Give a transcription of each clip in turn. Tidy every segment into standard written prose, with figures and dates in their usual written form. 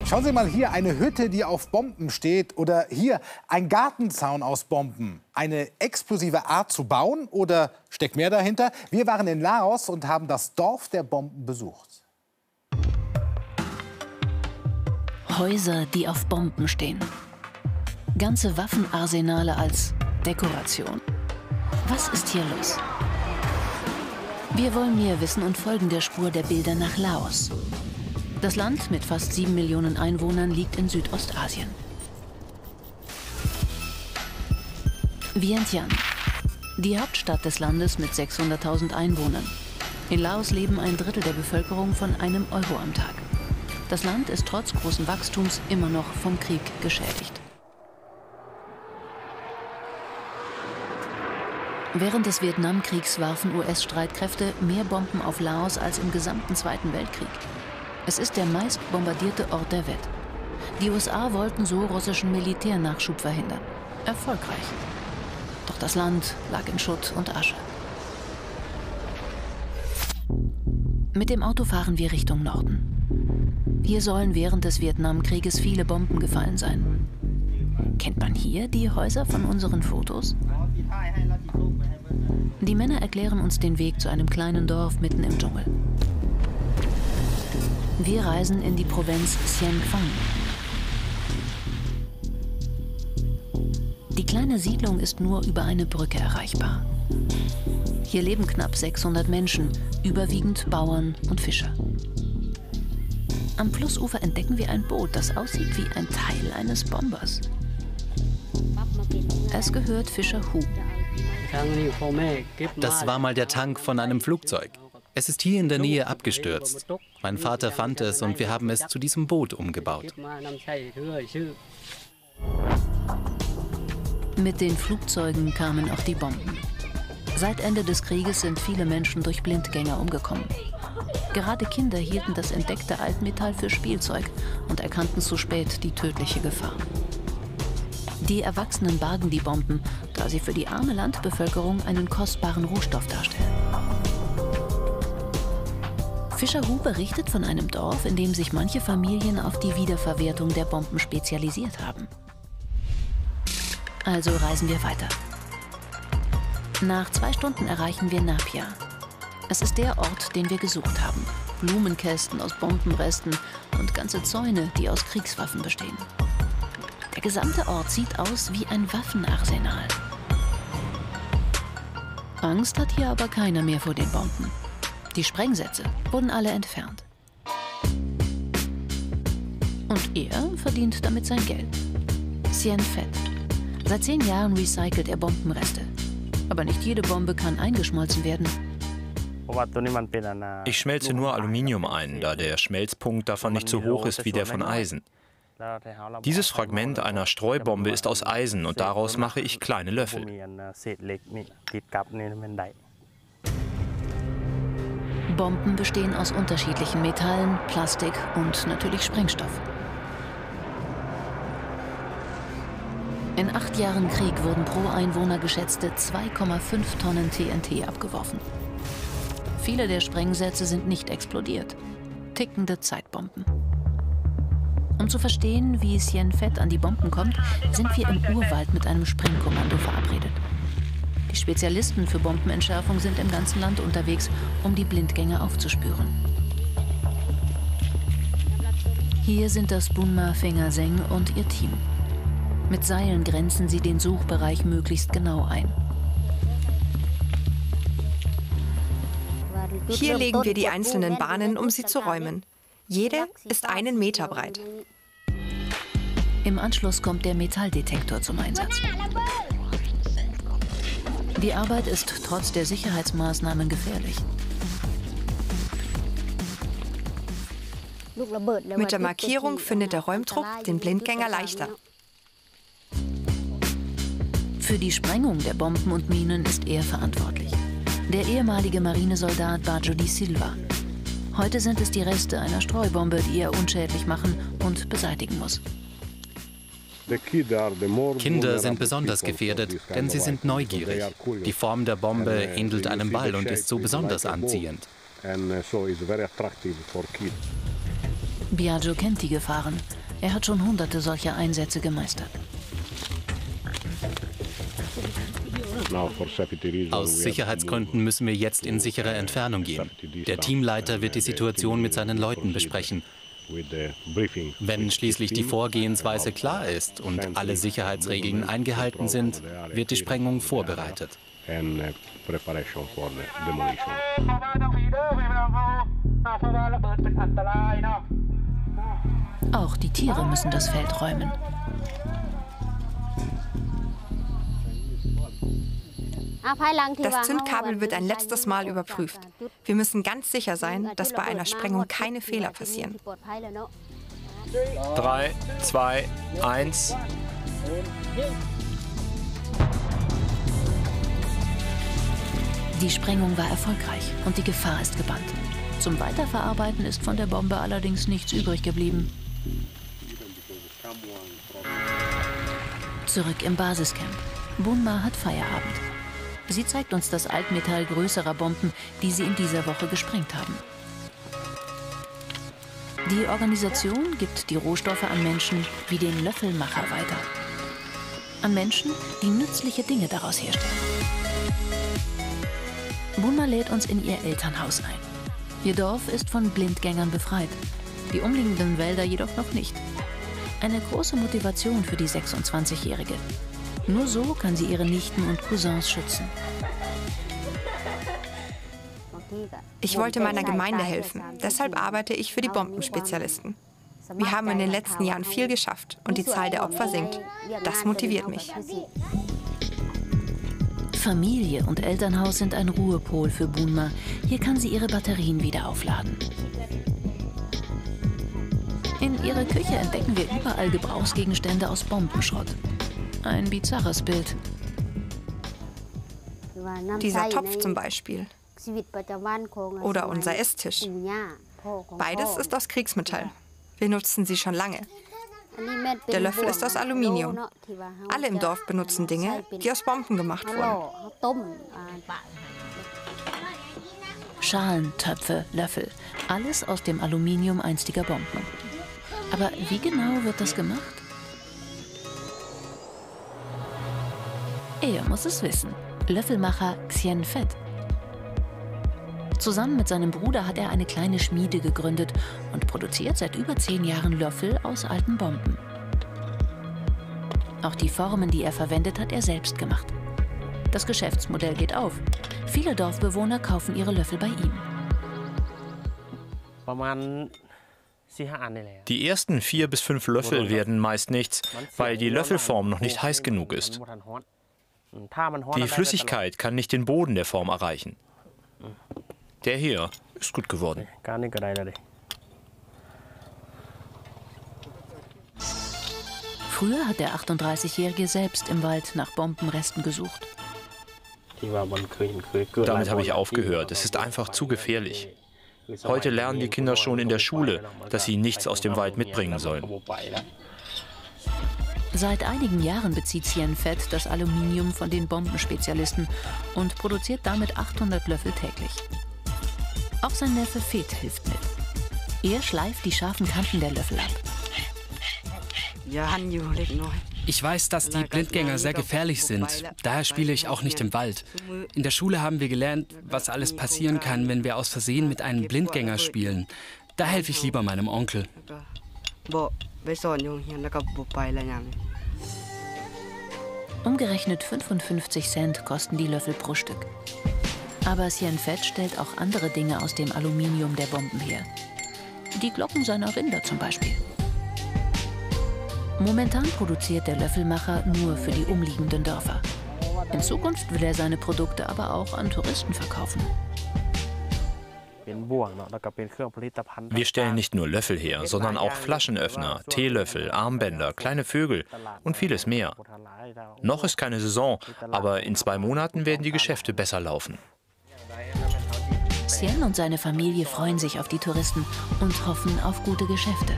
Schauen Sie mal hier, eine Hütte, die auf Bomben steht. Oder hier, ein Gartenzaun aus Bomben. Eine explosive Art zu bauen oder steckt mehr dahinter? Wir waren in Laos und haben das Dorf der Bomben besucht. Häuser, die auf Bomben stehen. Ganze Waffenarsenale als Dekoration. Was ist hier los? Wir wollen mehr wissen und folgen der Spur der Bilder nach Laos. Das Land mit fast 7 Millionen Einwohnern liegt in Südostasien. Vientiane, die Hauptstadt des Landes mit 600.000 Einwohnern. In Laos leben ein Drittel der Bevölkerung von einem Euro am Tag. Das Land ist trotz großen Wachstums immer noch vom Krieg geschädigt. Während des Vietnamkriegs warfen US-Streitkräfte mehr Bomben auf Laos als im gesamten Zweiten Weltkrieg. Es ist der meist bombardierte Ort der Welt. Die USA wollten so russischen Militärnachschub verhindern. Erfolgreich. Doch das Land lag in Schutt und Asche. Mit dem Auto fahren wir Richtung Norden. Hier sollen während des Vietnamkrieges viele Bomben gefallen sein. Kennt man hier die Häuser von unseren Fotos? Die Männer erklären uns den Weg zu einem kleinen Dorf mitten im Dschungel. Wir reisen in die Provinz Sien Phong. Die kleine Siedlung ist nur über eine Brücke erreichbar. Hier leben knapp 600 Menschen, überwiegend Bauern und Fischer. Am Flussufer entdecken wir ein Boot, das aussieht wie ein Teil eines Bombers. Es gehört Fischer Hu. Das war mal der Tank von einem Flugzeug. Es ist hier in der Nähe abgestürzt. Mein Vater fand es und wir haben es zu diesem Boot umgebaut. Mit den Flugzeugen kamen auch die Bomben. Seit Ende des Krieges sind viele Menschen durch Blindgänger umgekommen. Gerade Kinder hielten das entdeckte Altmetall für Spielzeug und erkannten zu spät die tödliche Gefahr. Die Erwachsenen bargen die Bomben, da sie für die arme Landbevölkerung einen kostbaren Rohstoff darstellen. Fischer Hu berichtet von einem Dorf, in dem sich manche Familien auf die Wiederverwertung der Bomben spezialisiert haben. Also reisen wir weiter. Nach 2 Stunden erreichen wir Nha Pia. Es ist der Ort, den wir gesucht haben. Blumenkästen aus Bombenresten und ganze Zäune, die aus Kriegswaffen bestehen. Der gesamte Ort sieht aus wie ein Waffenarsenal. Angst hat hier aber keiner mehr vor den Bomben. Die Sprengsätze wurden alle entfernt. Und er verdient damit sein Geld. Sien Phet. Seit 10 Jahren recycelt er Bombenreste. Aber nicht jede Bombe kann eingeschmolzen werden. Ich schmelze nur Aluminium ein, da der Schmelzpunkt davon nicht so hoch ist wie der von Eisen. Dieses Fragment einer Streubombe ist aus Eisen und daraus mache ich kleine Löffel. Bomben bestehen aus unterschiedlichen Metallen, Plastik und natürlich Sprengstoff. In 8 Jahren Krieg wurden pro Einwohner geschätzte 2,5 Tonnen TNT abgeworfen. Viele der Sprengsätze sind nicht explodiert. Tickende Zeitbomben. Um zu verstehen, wie Sien Phet an die Bomben kommt, sind wir im Urwald mit einem Sprengkommando verabredet. Die Spezialisten für Bombenentschärfung sind im ganzen Land unterwegs, um die Blindgänger aufzuspüren. Hier sind das Bunma Phenga Seng und ihr Team. Mit Seilen grenzen sie den Suchbereich möglichst genau ein. Hier legen wir die einzelnen Bahnen, um sie zu räumen. Jede ist 1 Meter breit. Im Anschluss kommt der Metalldetektor zum Einsatz. Die Arbeit ist trotz der Sicherheitsmaßnahmen gefährlich. Mit der Markierung findet der Räumtrupp den Blindgänger leichter. Für die Sprengung der Bomben und Minen ist er verantwortlich. Der ehemalige Marinesoldat Bajodi Silva. Heute sind es die Reste einer Streubombe, die er unschädlich machen und beseitigen muss. Kinder sind besonders gefährdet, denn sie sind neugierig. Die Form der Bombe ähnelt einem Ball und ist so besonders anziehend. Biagio kennt die Gefahren. Er hat schon hunderte solcher Einsätze gemeistert. Aus Sicherheitsgründen müssen wir jetzt in sichere Entfernung gehen. Der Teamleiter wird die Situation mit seinen Leuten besprechen. Wenn schließlich die Vorgehensweise klar ist und alle Sicherheitsregeln eingehalten sind, wird die Sprengung vorbereitet. Auch die Tiere müssen das Feld räumen. Das Zündkabel wird ein letztes Mal überprüft. Wir müssen ganz sicher sein, dass bei einer Sprengung keine Fehler passieren. 3, 2, 1. Die Sprengung war erfolgreich und die Gefahr ist gebannt. Zum Weiterverarbeiten ist von der Bombe allerdings nichts übrig geblieben. Zurück im Basiscamp. Bunma hat Feierabend. Sie zeigt uns das Altmetall größerer Bomben, die sie in dieser Woche gesprengt haben. Die Organisation gibt die Rohstoffe an Menschen wie den Löffelmacher weiter. An Menschen, die nützliche Dinge daraus herstellen. Bunma lädt uns in ihr Elternhaus ein. Ihr Dorf ist von Blindgängern befreit, die umliegenden Wälder jedoch noch nicht. Eine große Motivation für die 26-Jährige. Nur so kann sie ihre Nichten und Cousins schützen. Ich wollte meiner Gemeinde helfen. Deshalb arbeite ich für die Bombenspezialisten. Wir haben in den letzten Jahren viel geschafft und die Zahl der Opfer sinkt. Das motiviert mich. Familie und Elternhaus sind ein Ruhepol für Bunma. Hier kann sie ihre Batterien wieder aufladen. In ihrer Küche entdecken wir überall Gebrauchsgegenstände aus Bombenschrott. Ein bizarres Bild. Dieser Topf zum Beispiel. Oder unser Esstisch. Beides ist aus Kriegsmetall. Wir nutzen sie schon lange. Der Löffel ist aus Aluminium. Alle im Dorf benutzen Dinge, die aus Bomben gemacht wurden. Schalen, Töpfe, Löffel. Alles aus dem Aluminium einstiger Bomben. Aber wie genau wird das gemacht? Er muss es wissen. Löffelmacher Xian Fet. Zusammen mit seinem Bruder hat er eine kleine Schmiede gegründet und produziert seit über 10 Jahren Löffel aus alten Bomben. Auch die Formen, die er verwendet, hat er selbst gemacht. Das Geschäftsmodell geht auf. Viele Dorfbewohner kaufen ihre Löffel bei ihm. Die ersten 4 bis 5 Löffel werden meist nichts, weil die Löffelform noch nicht heiß genug ist. Die Flüssigkeit kann nicht den Boden der Form erreichen. Der hier ist gut geworden. Früher hat der 38-Jährige selbst im Wald nach Bombenresten gesucht. Damit habe ich aufgehört. Es ist einfach zu gefährlich. Heute lernen die Kinder schon in der Schule, dass sie nichts aus dem Wald mitbringen sollen. Seit einigen Jahren bezieht Xian Fet das Aluminium von den Bombenspezialisten und produziert damit 800 Löffel täglich. Auch sein Neffe Fet hilft mit. Er schleift die scharfen Kanten der Löffel ab. Ich weiß, dass die Blindgänger sehr gefährlich sind. Daher spiele ich auch nicht im Wald. In der Schule haben wir gelernt, was alles passieren kann, wenn wir aus Versehen mit einem Blindgänger spielen. Da helfe ich lieber meinem Onkel. Umgerechnet 55 Cent kosten die Löffel pro Stück. Aber Xian Fet stellt auch andere Dinge aus dem Aluminium der Bomben her. Die Glocken seiner Rinder zum Beispiel. Momentan produziert der Löffelmacher nur für die umliegenden Dörfer. In Zukunft will er seine Produkte aber auch an Touristen verkaufen. Wir stellen nicht nur Löffel her, sondern auch Flaschenöffner, Teelöffel, Armbänder, kleine Vögel und vieles mehr. Noch ist keine Saison, aber in 2 Monaten werden die Geschäfte besser laufen. Xian und seine Familie freuen sich auf die Touristen und hoffen auf gute Geschäfte.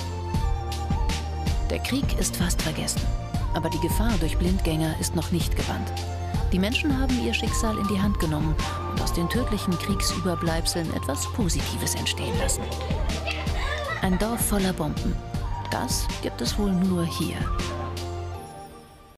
Der Krieg ist fast vergessen, aber die Gefahr durch Blindgänger ist noch nicht gebannt. Die Menschen haben ihr Schicksal in die Hand genommen und aus den tödlichen Kriegsüberbleibseln etwas Positives entstehen lassen. Ein Dorf voller Bomben. Das gibt es wohl nur hier.